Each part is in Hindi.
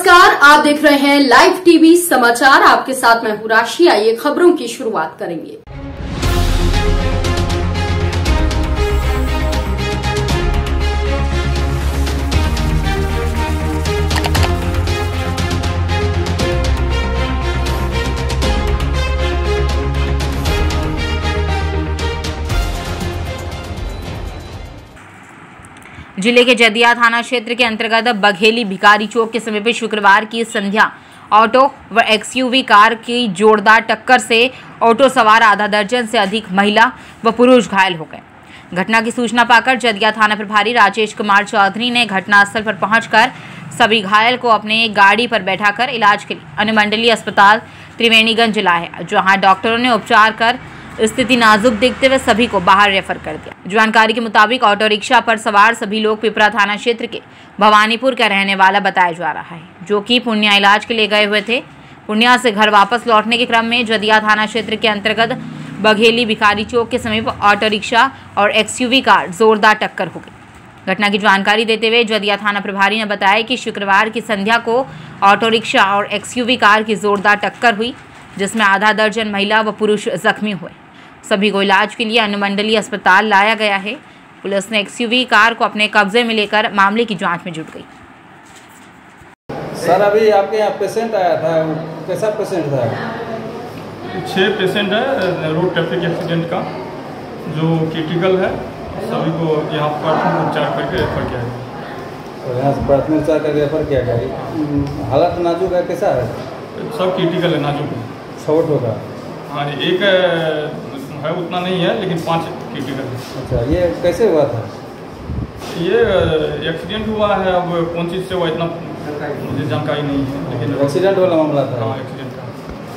नमस्कार, आप देख रहे हैं लाइव टीवी समाचार। आपके साथ मैं हूं राशि। आइए खबरों की शुरुआत करेंगे। जिले के जदिया थाना क्षेत्र के अंतर्गत बघेली भिखारी चौक के समीप शुक्रवार की संध्या ऑटो व एक्सयूवी कार की जोरदार टक्कर से ऑटो सवार आधा दर्जन से अधिक महिला व पुरुष घायल हो गए। घटना की सूचना पाकर जदिया थाना प्रभारी राजेश कुमार चौधरी ने घटनास्थल पर पहुंचकर सभी घायल को अपने गाड़ी पर बैठाकर इलाज के लिए अनुमंडलीय अस्पताल त्रिवेणीगंज लाया, जहां डॉक्टरों ने उपचार कर स्थिति नाजुक देखते हुए सभी को बाहर रेफर कर दिया। जानकारी के मुताबिक ऑटो रिक्शा पर सवार सभी लोग पिपरा थाना क्षेत्र के भवानीपुर का रहने वाला बताया जा रहा है, जो कि पूर्णिया इलाज के लिए गए हुए थे। पूर्णिया से घर वापस लौटने के क्रम में जदिया थाना क्षेत्र के अंतर्गत बघेली भिखारी चौक के समीप ऑटो रिक्शा और एक्सयूवी कार जोरदार टक्कर हो गई। घटना की जानकारी देते हुए जदिया थाना प्रभारी ने बताया कि शुक्रवार की संध्या को ऑटो रिक्शा और एक्सयूवी कार की जोरदार टक्कर हुई, जिसमें आधा दर्जन महिला व पुरुष जख्मी हुए। सभी को इलाज के लिए अनुमंडलीय अस्पताल लाया गया है। पुलिस ने एक्सयूवी कार को अपने कब्जे में लेकर मामले की जांच में जुट गई। सर, अभी आपके यहाँ पेशेंट आया था, कैसा पेशेंट था? 6 पेशेंट है रोड ट्रैफिक एक्सीडेंट का, जो क्रिटिकल है। सभी को यहाँ प्राथमिक उपचार करके रेफर किया गया। तो यहाँ से प्राथमिक उपचार करके रेफर किया गया। हालत नाजुक है, कैसा है? सब क्रिटिकल है, नाजुक है। शॉर्ट होगा? हाँ, एक है, उतना नहीं है, लेकिन 5 क्रिटिकल है। अच्छा, ये कैसे हुआ था? ये एक्सीडेंट हुआ है। अब कौन चीज़ से हुआ इतना मुझे जानकारी नहीं है, लेकिन एक्सीडेंट वाला मामला था। हाँ, एक्सीडेंट का।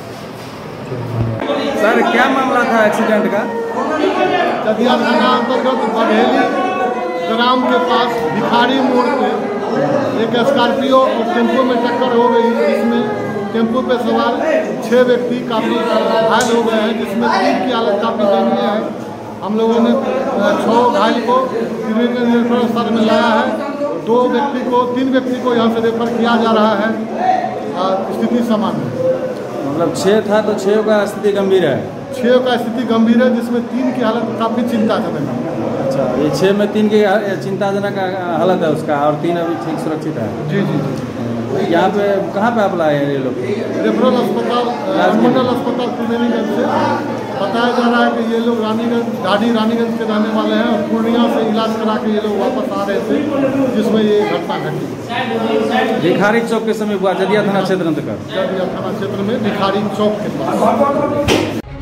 सर, क्या मामला था एक्सीडेंट का? जदिया थाना अंतर्गत बघेली ग्राम के पास भिखारी मोड़ पे एक स्कॉर्पियो और टेम्पो में टक्कर हो गई, जिसमें टेम्पो पे सवार 6 व्यक्ति काफ़ी घायल हो गए हैं, जिसमें 3 की हालत काफ़ी दयनीय है। हम लोगों ने 6 घायल को त्रिवेणीगंज रेफर अस्पताल में लाया है। 3 व्यक्ति को यहाँ से रेफर किया जा रहा है। स्थिति सामान्य है। मतलब 6 था तो 6 का स्थिति गंभीर है? 6 का स्थिति गंभीर है, जिसमें 3 की हालत काफ़ी चिंताजनक है। अच्छा, ये 6 में 3 की चिंताजनक हालत है उसका, और 3 अभी ठीक सुरक्षित है? जी जी जी। यहाँ पे कहाँ पे आप लाए हैं ये लोग? रेफरल अस्पताल, मंडल अस्पताल त्रिवेणीगंज से बताया जा रहा है कि ये लोग रानीगंज के रहने वाले हैं, और पूर्णिया से इलाज करा के ये लोग वापस आ रहे थे, जिसमें ये घटना घटी। भिखारी चौक के समीप हुआ, जदिया थाना क्षेत्र अंतर्गत। जदिया थाना क्षेत्र में भिखारी चौक के पास।